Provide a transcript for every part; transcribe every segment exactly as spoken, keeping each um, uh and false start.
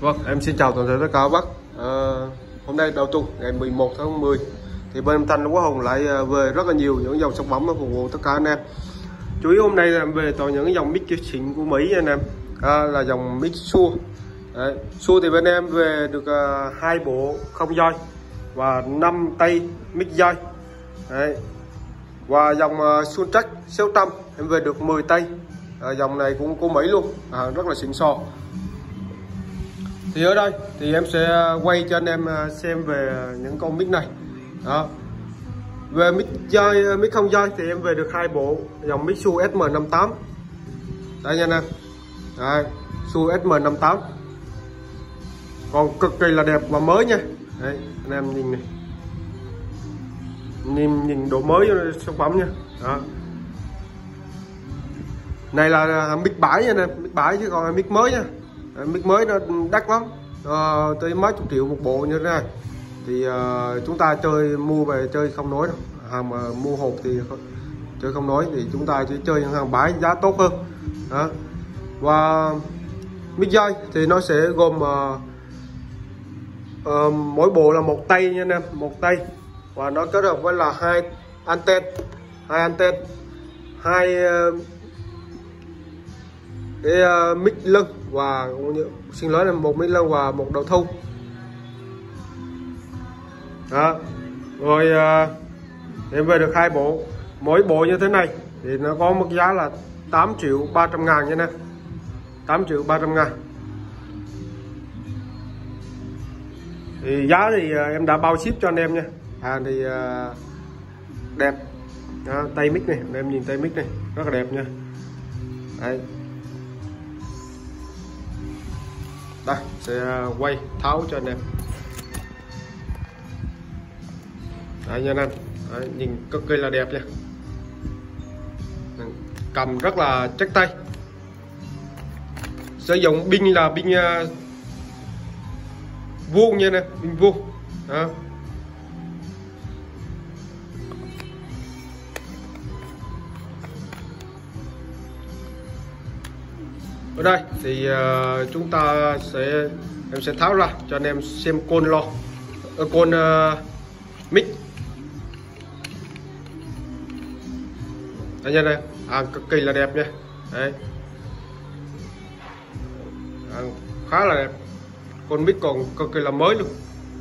Vâng, em xin chào toàn thể tất cả các bác. À, hôm nay đầu tuần ngày mười một tháng mười thì bên em Thanh Quá Hùng lại về rất là nhiều những dòng sản phẩm phục vụ tất cả anh em. Chủ yếu hôm nay là về toàn những dòng mic xịn của Mỹ anh em, à, là dòng mic Shure. Đấy, Shure thì bên em về được uh, hai bộ không dây và năm tay mic dây. Đấy. Và dòng uh, Soundtrack sáu trăm em về được mười tay. À, dòng này cũng của Mỹ luôn, à, rất là xịn sò. Thì ở đây thì em sẽ quay cho anh em xem về những con mic này. Đó. Về mic dây, mic không dây thì em về được hai bộ dòng mic Shure S M năm tám. Đây nha anh em. Đây, Shure S M năm tám. Còn cực kỳ là đẹp và mới nha. Đấy, anh em nhìn này. Nhìn nhìn độ mới sản phẩm nha. Đó. Này là mic bãi nha anh em, mic bãi chứ còn mic mới nha. Mic mới nó đắt lắm, à, tới mấy chục triệu một bộ như thế này thì uh, chúng ta chơi mua về chơi không nói đâu, hàng mà mua hộp thì chơi không nói, thì chúng ta chỉ chơi những hàng bãi giá tốt hơn. Đó. Và mic dây thì nó sẽ gồm uh, uh, mỗi bộ là một tay nha anh em, một tay, và nó kết hợp với là hai anten, hai anten, hai uh, cái uh, mic lưng và xin lỗi là một mic lưng và một đầu thu. Đó. Rồi uh, em về được hai bộ, mỗi bộ như thế này thì nó có mức giá là tám triệu ba trăm ngàn nha nè, tám triệu ba trăm ngàn. Thì giá thì uh, em đã bao ship cho anh em nha. Hàng thì uh, đẹp. Đó, tay mic này, em nhìn tay mic này rất là đẹp nha. Đấy. Đây, sẽ quay tháo cho anh em. Đấy nha anh em. Đấy, nhìn cực kỳ là đẹp nha. Cầm rất là chắc tay. Sử dụng pin là pin uh, vuông nha anh em, pin vuông. Đó. Ở đây thì uh, chúng ta sẽ em sẽ tháo ra cho anh em xem con lo uh, con uh, mic. Đây nha đây, à, cực kỳ là đẹp nha. Đấy. À, khá là đẹp, con mic còn cực kỳ là mới luôn.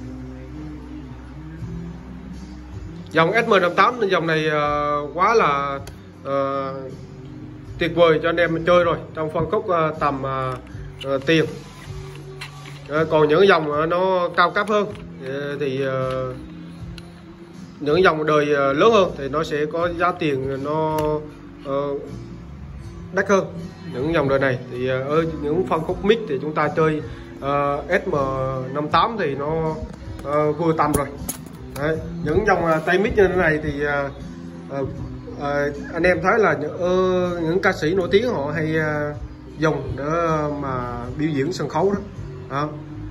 Dòng S M năm tám dòng này uh, quá là uh, tuyệt vời cho anh em chơi rồi, trong phân khúc uh, tầm uh, uh, tiền. Uh, còn những dòng uh, nó cao cấp hơn uh, thì uh, những dòng đời uh, lớn hơn thì nó sẽ có giá tiền nó uh, đắt hơn. Những dòng đời này thì uh, ở những phân khúc mic thì chúng ta chơi uh, S M năm tám thì nó uh, vừa tầm rồi. Đấy. Những dòng uh, tay mic như thế này thì uh, uh, À, anh em thấy là những, uh, những ca sĩ nổi tiếng họ hay uh, dùng để uh, mà biểu diễn sân khấu đó. Đó,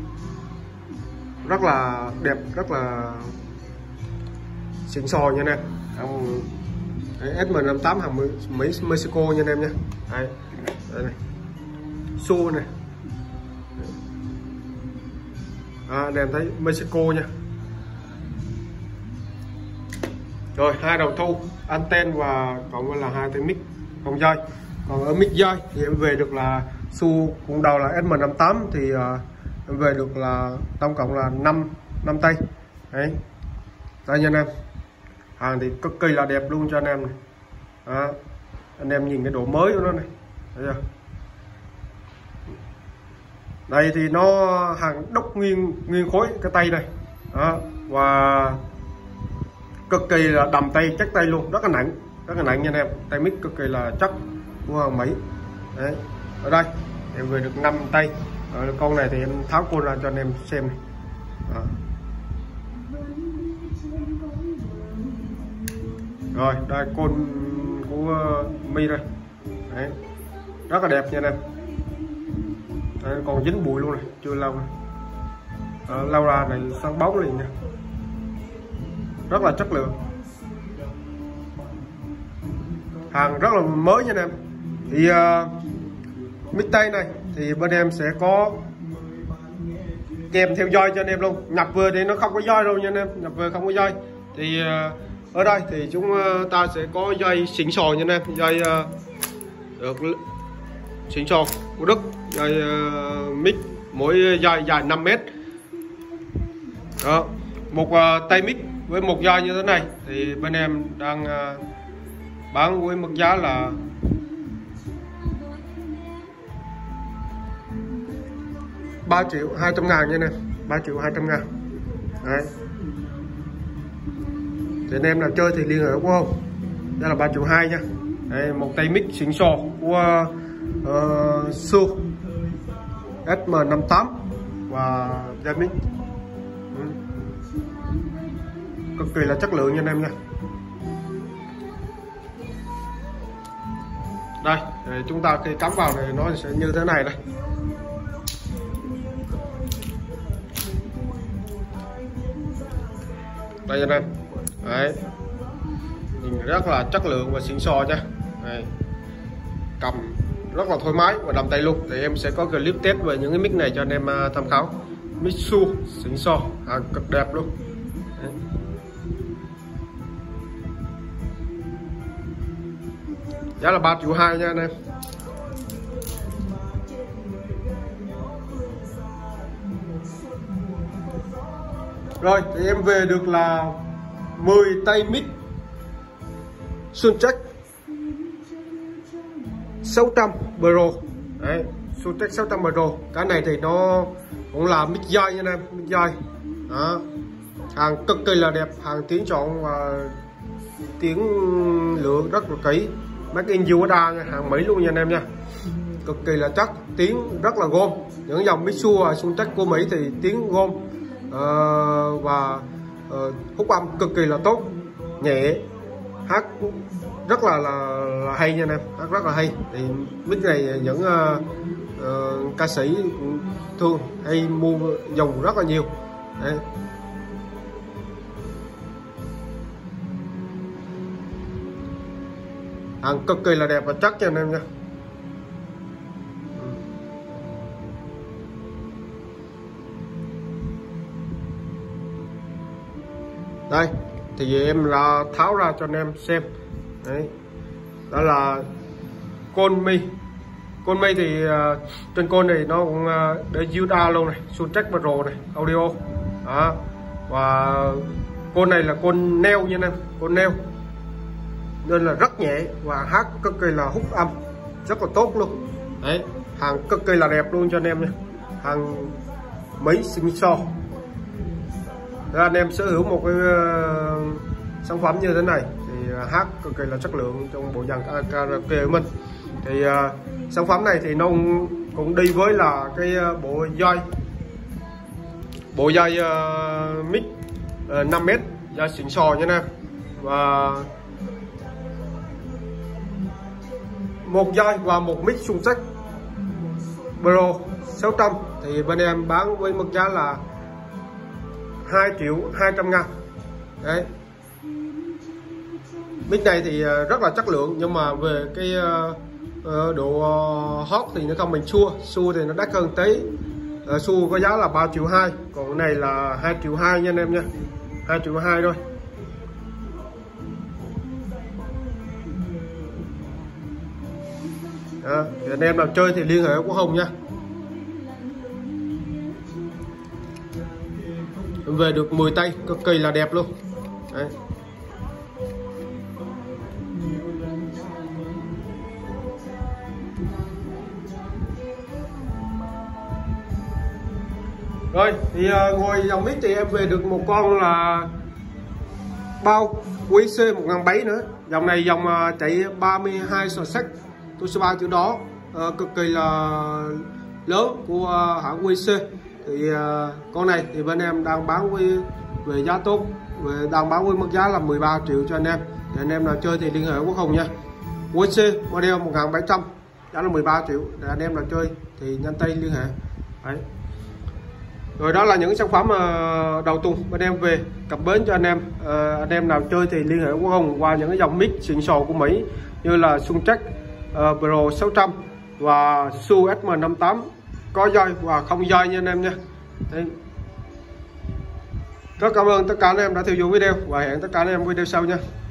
rất là đẹp, rất là xịn sò nha anh em. Um, S M năm tám hàng Mỹ Mexico nha anh em nha. Đây, đây này, Shure này, à, anh em thấy Mexico nha. Rồi hai đầu thu, anten và cộng là hai tay mic không dây. Còn ở mic dây thì em về được là Shure cũng đầu là S M năm tám thì uh, em về được là tổng cộng là năm năm tay. Đấy. Đây nha anh em. Hàng thì cực kỳ là đẹp luôn cho anh em này. Đó. Anh em nhìn cái độ mới của nó này. Thấy chưa? Đây thì nó hàng đúc nguyên nguyên khối cái tay này. Đó. Và cực kỳ là đầm tay, chắc tay luôn, rất là nặng, rất là nặng nha anh em. Tay mic cực kỳ là chắc của hàng Mỹ. Đấy. Ở đây em về được năm tay. Ở con này thì em tháo côn ra cho anh em xem này. Đó. Rồi đây côn của mi đây. Đấy. Rất là đẹp nha anh em. Đấy, còn dính bụi luôn này, chưa lau này. Đó, lau ra này sáng bóng liền nha. Rất là chất lượng, hàng rất là mới nha anh em. Thì uh, mic tay này thì bên em sẽ có kèm theo doi cho anh em luôn. Nhập vừa thì nó không có doi đâu nha anh em, nhập vừa không có doi. Thì ở đây thì chúng ta sẽ có dây xịn sò nha anh em, dây được xịn sò của Đức, dây uh, mic mỗi dây dài năm mét. Đó, một uh, tay mic với một dây như thế này thì bên em đang uh, bán với mức giá là ba triệu hai trăm ngàn nha anh em, ba triệu hai trăm ngàn. Đấy. Thì anh em nào chơi thì liên hệ của không? Đây là ba triệu hai nha. Đây, một tay mic xịn sò của uh, Shure S M năm tám và dây mic ừ. cực kỳ là chất lượng nha anh em nha. Đây, để chúng ta khi cắm vào thì nó sẽ như thế này đây. Đây anh em. Đấy. Nhìn rất là chất lượng và xịn sò nha. Đây. Cầm rất là thoải mái và đầm tay luôn. Thì em sẽ có clip test về những cái mic này cho anh em tham khảo. Mic Shure xịn sò, hàng cực đẹp luôn. Đấy. Giá là ba triệu hai nha anh em. Rồi thì em về được là mười tay mic Soundcheck sáu trăm Pro. Đấy, Soundcheck sáu trăm Pro. Cái này thì nó cũng là mic dây nha anh em, mic dây. Đó. Hàng cực kỳ là đẹp, hàng tiếng chọn và tiếng lượng rất là kỹ. Make in u ét a nha, hàng Mỹ luôn nha anh em nha. Cực kỳ là chắc, tiếng rất là gom. Những dòng mic Shure Soundcheck của Mỹ thì tiếng gom uh, và uh, hút âm cực kỳ là tốt, nhẹ, hát rất là là, là hay nha anh em, hát rất là hay. Thì mic này những uh, uh, ca sĩ thương hay mua dùng rất là nhiều. Đấy. Hàng cực kỳ là đẹp và chắc cho anh em nha. Đây thì em là tháo ra cho anh em xem. Đấy. Đó là con mi. Con mi thì uh, trên con này nó cũng uh, để u ét a luôn này, Soundcheck Pro này, audio. Đó. Và con này là con neo nha anh em, con neo. Nên là rất nhẹ và hát cực kỳ là hút âm rất là tốt luôn. Đấy, hàng cực kỳ là đẹp luôn cho anh em nha. Hàng Mỹ xịn sò. Để anh em sở hữu một cái uh, sản phẩm như thế này thì uh, hát cực kỳ là chất lượng trong bộ dàn karaoke của mình. Thì uh, sản phẩm này thì nó cũng đi với là cái uh, bộ dây bộ dây uh, mic uh, năm mét dây xịn sò nha anh em. Và một dây và một mic Soundcheck Pro sáu trăm thì bên em bán với mức giá là hai triệu hai trăm ngàn. Đấy, mic này thì rất là chất lượng, nhưng mà về cái uh, độ hot thì nó không bằng Shure. Shure thì nó đắt hơn tí. uh, Shure có giá là ba triệu hai, còn cái này là hai triệu hai nha anh em nha, hai triệu hai thôi. Đó, thì anh em nào chơi thì liên hệ của Hùng nha. Em về được mười tay cực kỳ là đẹp luôn. Đấy. Rồi thì uh, ngồi dòng mic thì em về được một con là bao quy xê một nghìn bảy nữa. Dòng này dòng uh, chạy ba mươi hai sò sách Toshiba chữ đó, uh, cực kỳ là lớn của uh, hãng quy xê. Thì uh, con này thì bên em đang bán với về giá tốt, về đang bán với mức giá là mười ba triệu cho anh em. Để anh em nào chơi thì liên hệ với Hùng nha. quy xê model một nghìn bảy trăm giá là mười ba triệu. Để anh em nào chơi thì nhanh tay liên hệ. Đấy. Rồi đó là những sản phẩm uh, đầu tuần bên em về cập bến cho anh em. Uh, anh em nào chơi thì liên hệ với Hùng qua những cái dòng mic xịn sò của Mỹ như là Soundcheck uh, Pro sáu trăm và Shure S M năm tám có dây và không dây nha anh em nha. Đấy. Rất cảm ơn tất cả anh em đã theo dõi video và hẹn tất cả anh em video sau nha.